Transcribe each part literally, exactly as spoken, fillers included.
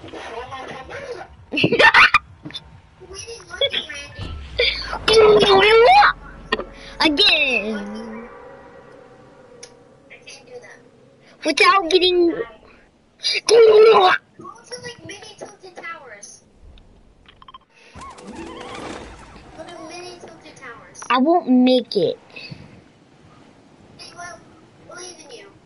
Again. Without getting. Go to like mini tilted towers. Go to mini tilted towers. I won't make it. Hey, well, believe in you.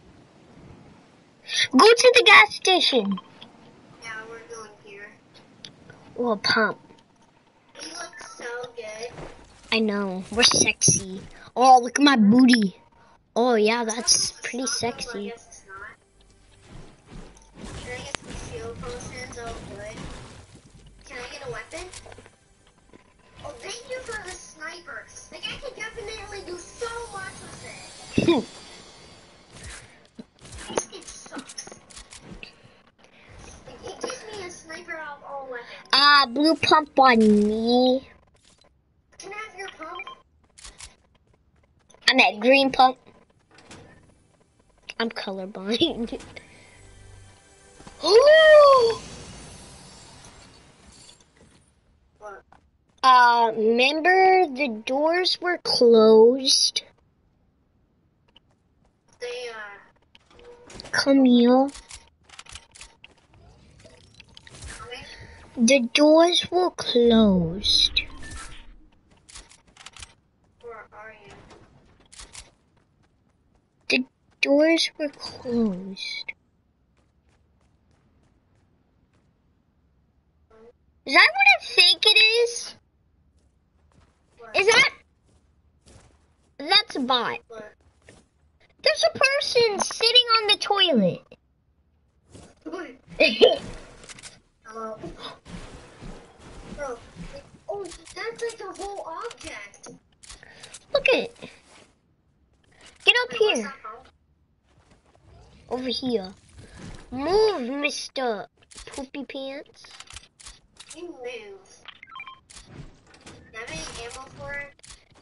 Go to the gas station. Yeah, we're going here. Or pump. We look so good. I know. We're sexy. Oh, look at my booty. Oh, yeah, that's pretty sexy. I guess it's not. Can I get some shield potions? Oh, good. Can I get a weapon? Oh, thank you for the sniper. Like, I can definitely do so much with it. This game sucks. Like, it gives me a sniper of all weapons. Ah, uh, blue pump on me. Can I have your pump? I'm at green pump. I'm colorblind. What? Uh, remember the doors were closed? They, uh... Camille. Coming? The doors were closed. Where are you? The doors were closed. Is that what I think it is? What? Is that... That's a bot. What? There's a person sitting on the toilet. What? Hello? Bro, like, oh, that's like a whole object. Look at it. Get up Wait, what's here. that called? Over here. Move, Mister Poopy Pants. You move. Do you have any ammo for it?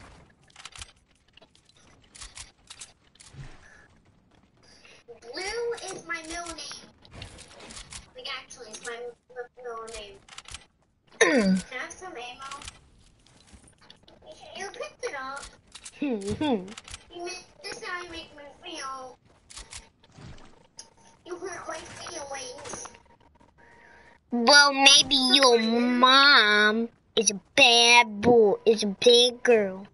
Blue is my middle name. Like, actually, it's my middle name. Can I have some ammo? You picked it up. You make, this is how you make me feel. You hurt my feelings. Well, maybe your mom is a bad boy, is a bad girl.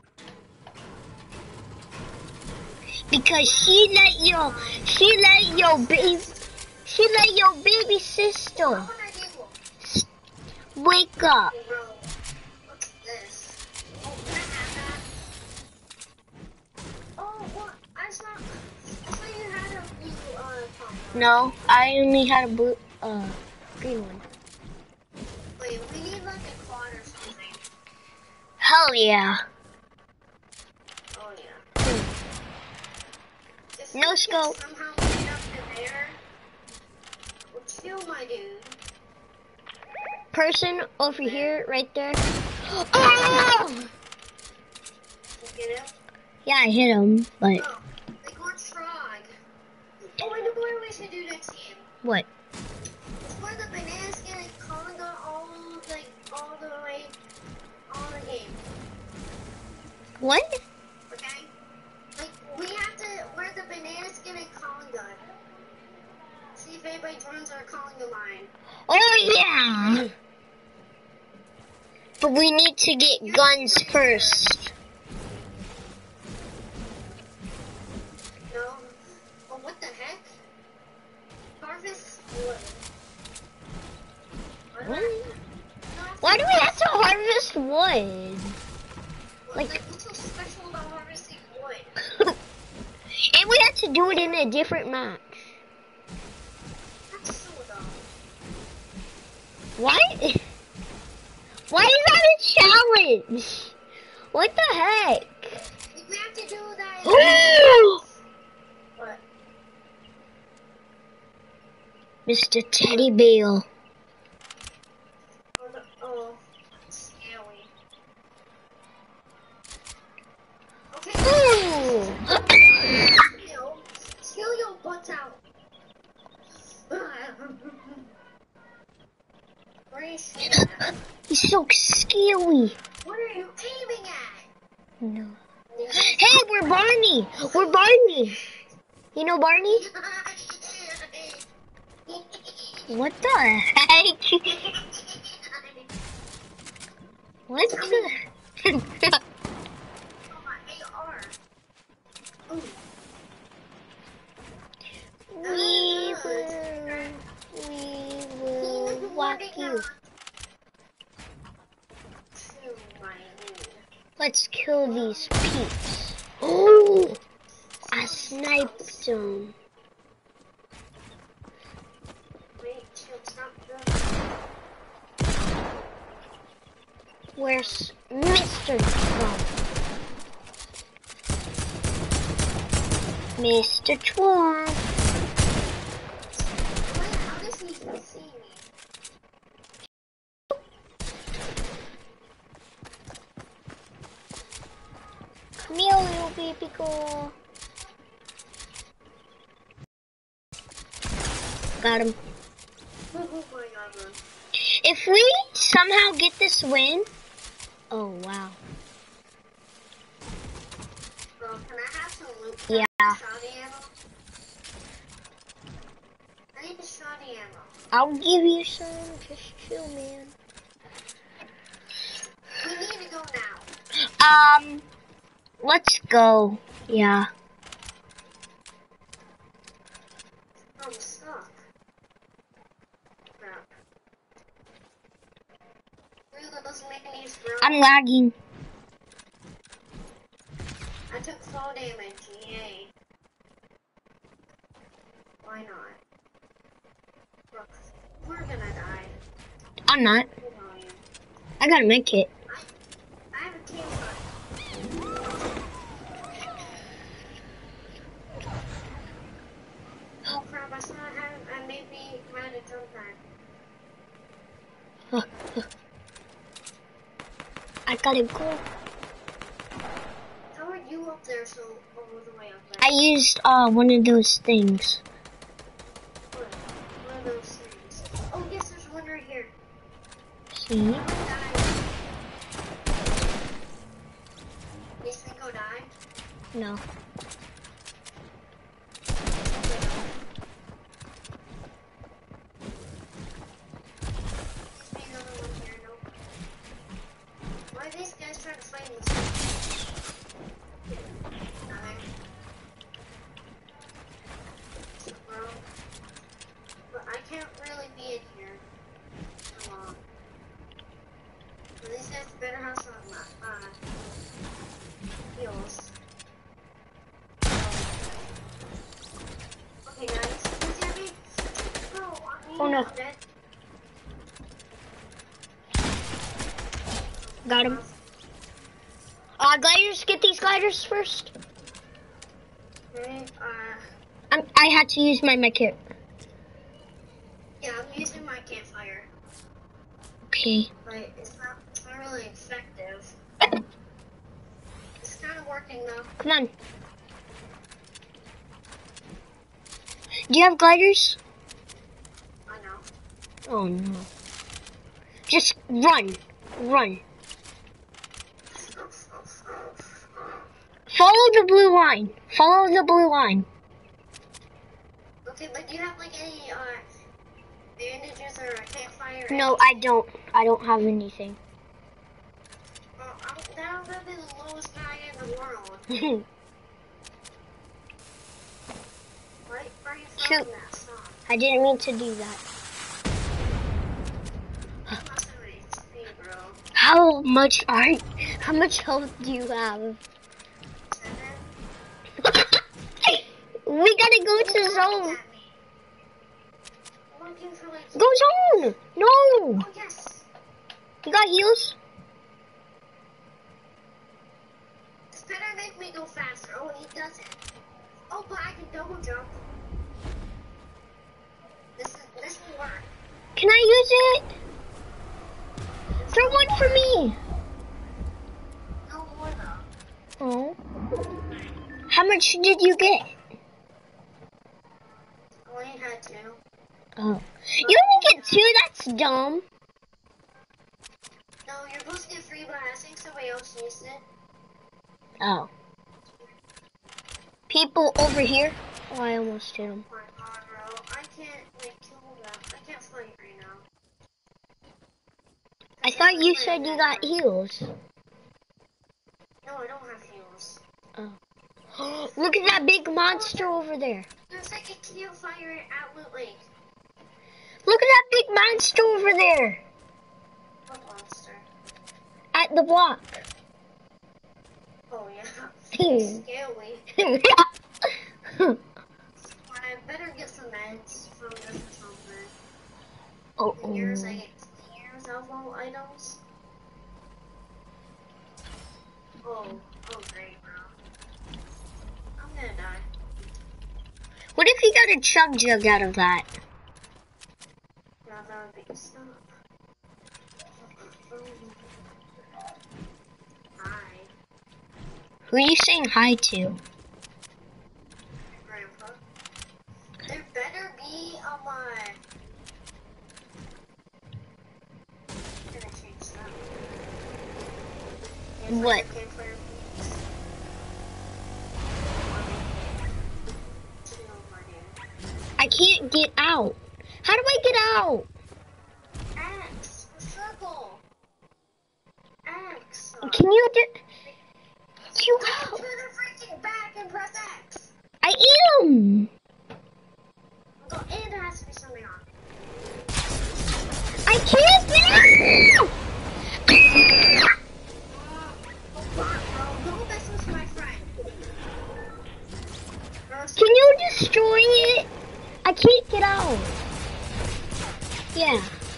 Because she let your, she let your baby, she let your baby sister What would I do? wake up. Hey, bro, what's this? Oh, can I have that? Oh, what? I saw, I saw you had a blue, uh, pump. No, I only had a blue, uh, green one. Wait, we need like a quad or something. Hell yeah. Oh, yeah. If No we can scope. somehow get up to there, we'll kill my dude. Person over here, right there. Oh! You get him? Yeah, I hit him, but Oh, like what's frog? Oh, I know what we should do next game. what? It's where the bananas get like conga all like all the way all the game. What? Okay? Like we have to where the bananas get a conga. See if anybody joins our conga line. Oh yeah! But we need to get guns first. No? Oh, what the heck? Harvest wood. Why do I- Why do we have to harvest wood? Well, Like- like, what's so special about harvesting wood? And we have to do it in a different match. That's so dumb. What? Why is that a challenge? What the heck? Like, we have to do that. What? Mister Teddy Bear. Oh, the, oh, scary. Okay. Ooh. Chill, chill your butt out. very scared. He's so scary. What are you aiming at? No. Hey, we're Barney. We're Barney. You know Barney? What the heck? What the? We will, we will walk you. Let's kill these peeps. Oh, I sniped them. Where's Mister Trump? Mister Trump. Come here, little baby girl. Got him. If we somehow get this win, oh wow. Bro, can I have some loot? Yeah. Shotty ammo? I need the shotty ammo. I'll give you some. Just chill, man. We need to go now. Um, let's go. Yeah. I'm stuck. Crap. Really, that doesn't make any sense. I'm lagging. I took fall damage. Yay. Why not? Look, we're gonna die. I'm not. I gotta make it. I, I have a campfire. Oh crap, I saw I had, I maybe had a jump pad. I gotta go. How are you up there so all the way up there? I used uh one of those things. What? One of those things. Oh yes, there's one right here. See? Die. You think I'll die? No. There's another one here, no. Why are these guys trying to fight me? Die. Bro. But I can't really be in here. Come on. Well, these guys better have some uh, heals. Okay, guys. Please hear me? Bro, I Oh, no. dead. Got him. Uh, gliders, get these gliders first. Okay, uh, I'm, I had to use my medkit. yeah, I'm using my campfire, Okay. but it's not, it's not really effective. It's kind of working though. Come on. Do you have gliders? I know. Oh no. Just run. Run. Follow the blue line. Follow the blue line. Okay, but do you have like any uh bandages or a campfire? No, I don't. I don't have anything. Uh, I'm, that would be the lowest guy in the world. Why are you Shoot. throwing that song? I didn't mean to do that. You must have an H P, bro. How much are how much health do you have? Seven? We gotta go to zone. At me. I'm looking for like. Go zone. No. Oh yes. You got heals? This better make me go faster. Oh, he doesn't. Oh, but I can double jump. This is this will work. Can I use it? Throw one for me. No more though. Oh. How much did you get? I only had two. Oh. You only get two? That's dumb. No, you're supposed to get free, but I think somebody else used it. Oh. People over here. Oh, I almost hit him. Oh my god, bro. I can't, like, kill them. I can't fight right now. I thought you said you got heals. No, I don't have heals. Oh. Look at that big monster over there. There's like a campfire at Loot Lake. Look at that big monster over there. What monster? At the block. Oh, yeah. It's scary. I better get some meds from this or something. Oh, And here's, I get here's elbow items. Oh, oh great, bro. I'm gonna die. What if you got a chug jug out of that? Yeah, that would be stop. Hi. Who are you saying hi to? Grandpa. There better be a mod. I'm gonna change that. What? I can't get out. How do I get out? X. Circle. X. Can you do? You Go to the freaking back and press X. I am. Go, and there has to be something on. I can't get out. Oh, bro, don't mess with my friend. Can you destroy it? I can't get out. Yeah.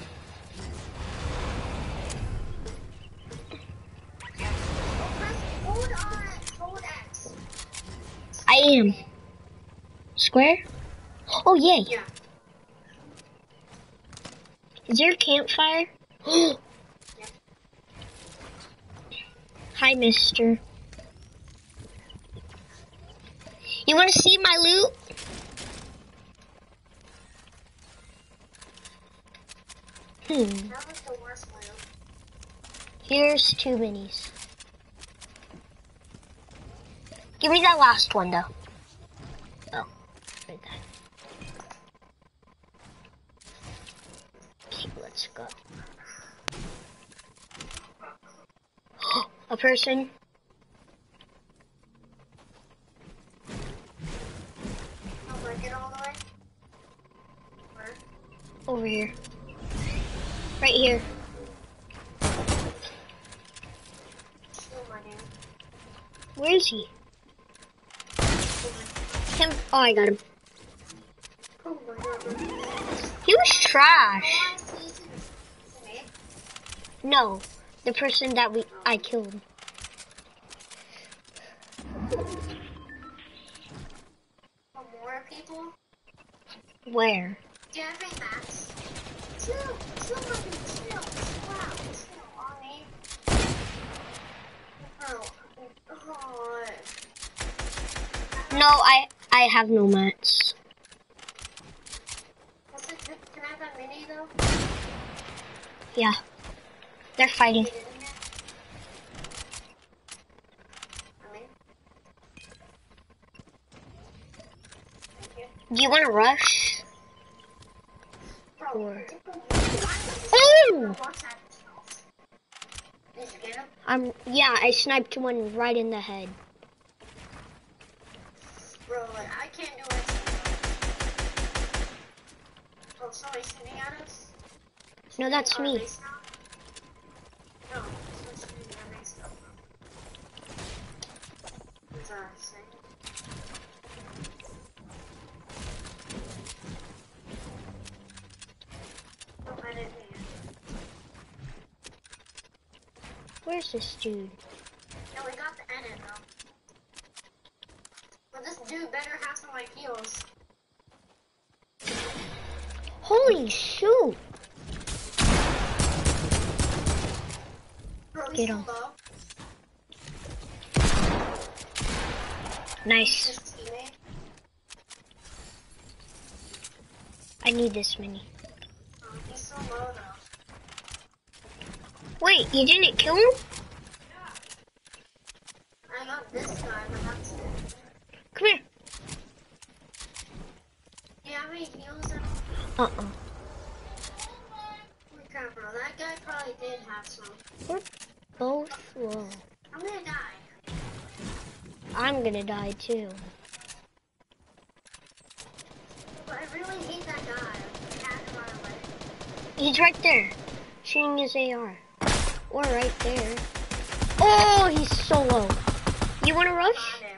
Hold on. Hold X. I am. Square? Oh, yay. Yeah. Is there a campfire? Yeah. Hi, mister. You want to see my loot? Hmm. That was the worst one. Here's two minis. Give me that last one, though. Oh, right there. Okay, let's go. A person. I'll break it all the way. Where? Over here. Right here. Still my name. Where is he? Him. Oh, I got him. Oh my god. He was trash. Oh, I see you. Me? No, the person that we I killed. Oh, more people? Where? Do you have any mats? Chill, chill, buddy, chill. Wow, chill on me. Oh, oh. No, I I have no mats. What's it, can I have that mini though? Yeah, they're fighting. Get it in there? I'm in. Thank you. Do you want to rush? Bro, Or- oh! Ooh! Did you get him? I'm yeah. I sniped one right in the head. Bro, like, I can't do anything. Oh, somebody's shooting at us? No, that's Our me. base now? No, someone's shooting at our base now. What's that saying? Oh, I didn't hear you. Where's this dude? No, we got the edit though. But this dude better have some like heals. Holy shoot! Bro, he's Get so him. low. Nice. His teammate. I need this mini. Oh, he's so low though. Wait, you didn't kill him? I got this guy, but that's it. Come here. Do you have any heals at Uh-uh. all? Holy crap, bro. That guy probably did have some. We're both low. I'm gonna die. I'm gonna die too. But I really hate that guy. I had to run away. He's right there, shooting his A R. Or right there. Oh, he's so low. You wanna rush? Got him.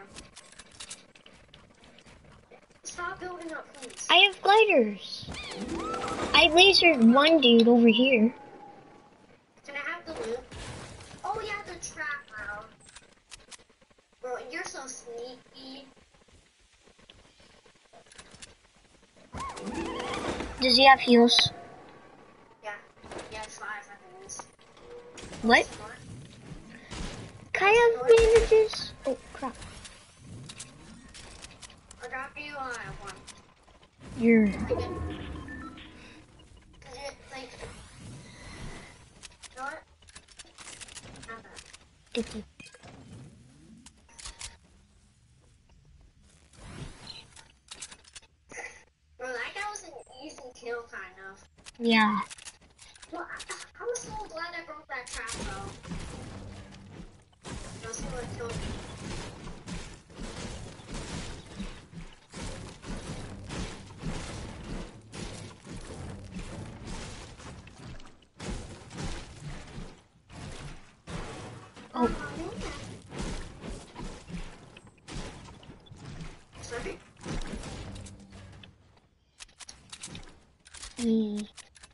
Stop building up, please. I have gliders. I lasered one dude over here. Can I have the loot? Oh yeah, the trap, bro. Bro, you're so sneaky. Does he have heals? Yeah. Yeah, it's five, I think it is. What? What? Can I have bandages? Oh, crap. I got you on one. You're... Cause it, like, you know what? Not that. Thank you. Bro, that guy was an easy kill, kind of. Yeah. Well, I, I was so glad I broke that trap, though. Else he would have killed me. Oh. Sorry. Mm.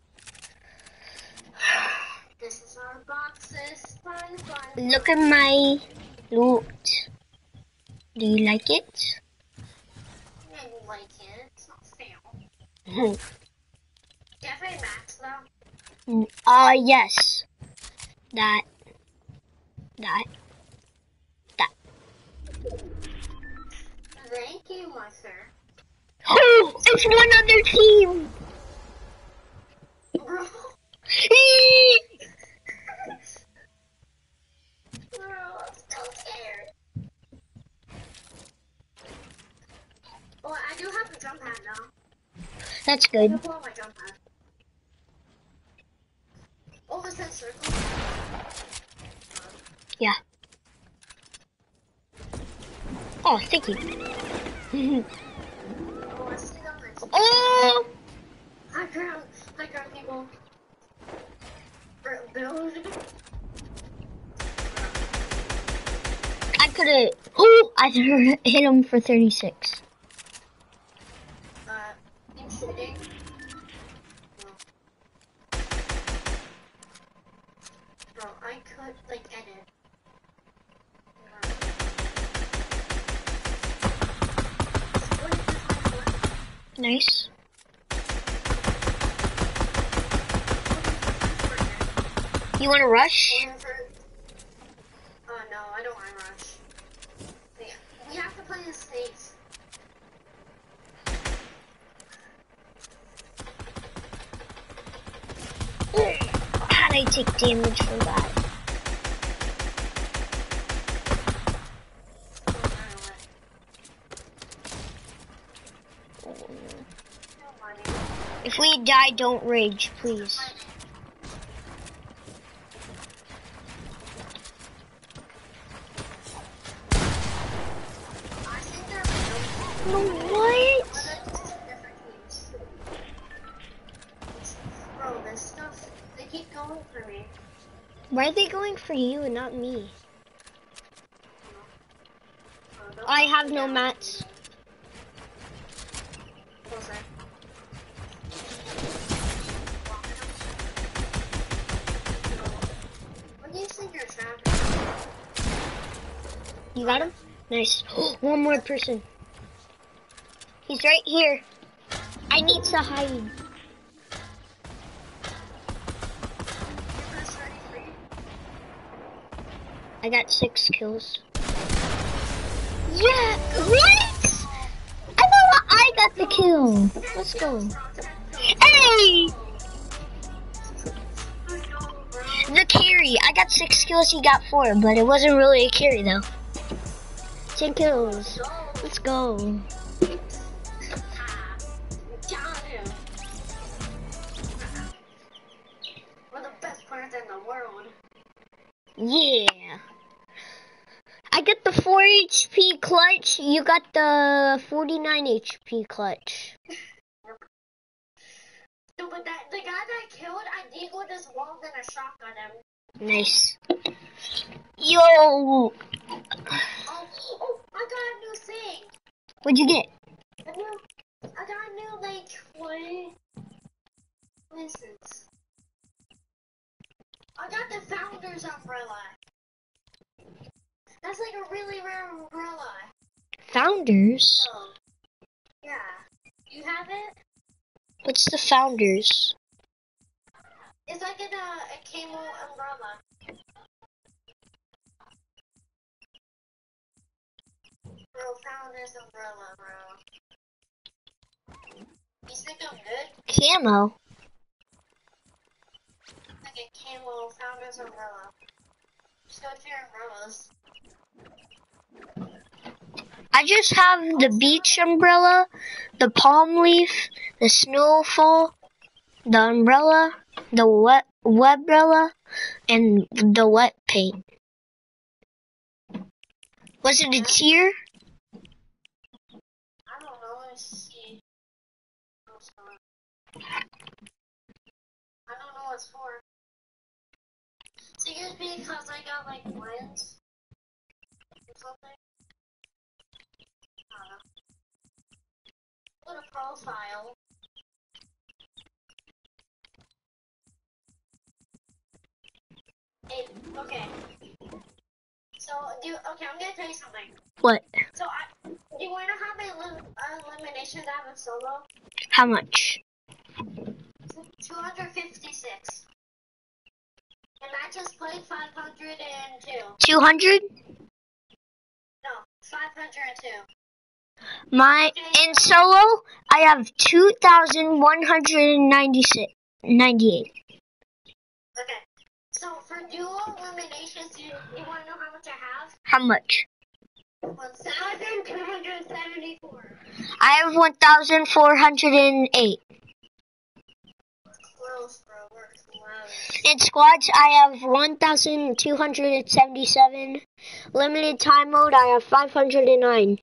This is our boxes. Fun, fun. Look at my loot. Do you like it? I don't like it. It's not fair. Hmm. Do you have any max, though? uh, yes. That. That. That. Thank you, my sir. Oh, it's one other team. Bro. Bro, I'm so scared. Oh, I do have a jump pad now. That's I good. can pull out my jump pad. Oh, is that circle? Yeah. Oh, thank you. Oh, I see them next. Oh! High ground. High ground, people. Build. I could have. Oh! I hit him for thirty-six. Uh, in shooting. Bro, I could, like, edit. Nice. You want to rush? Uh, no, I don't want to rush. Wait, we have to play the snakes. How'd I take damage from that? If we die, don't rage, please. No, what? Bro, this stuff, they keep going for me. Why are they going for you and not me? Oh, don't I go have no down. mats. Closer. What do you think you're trapping? You got him? Nice. One more person. He's right here. I need to hide. You're first thirty-three? I got six kills. Yeah, what? I thought I got the kill. Let's go. Hey! The carry got six kills, he got four, but it wasn't really a carry though. Ten kills. Let's go. We're the best players in the world. Yeah. I got the four H P clutch. You got the forty-nine H P clutch. No, but that the guy that I killed, I deagled his walls and a shotgun him. Nice. Yo. Oh, oh, I got a new thing. What'd you get? A new, I got a new like what? License. I got the Founder's umbrella. That's like a really rare umbrella. Founders? So, yeah. You have it? What's the Founders? It's like in a, a camo umbrella. Bro, Founder's umbrella, bro. You think I'm good? Camo? Like a camo Founder's umbrella. Just go to your umbrellas. I just have the beach umbrella, the palm leaf, the snowfall, the umbrella, the wet webrella, and the wet paint. Was it a tier? I don't know, let's see. I don't know what it's for. So just because I got like wins or something. I don't know. Go to profile. Hey, okay. So, do okay, I'm gonna tell you something. What? So, I, do you want to have a elim eliminations out of solo? How much? two hundred fifty-six. And I just played five hundred two. two hundred? No, five hundred two. My, in solo, I have two thousand one hundred ninety-six, ninety-eight. Okay. So for duo eliminations, you, you want to know how much I have? How much? one thousand two hundred seventy-four. I have one thousand four hundred eight. Close, bro. We're close. In squads, I have one thousand two hundred seventy-seven. Limited time mode, I have five hundred nine.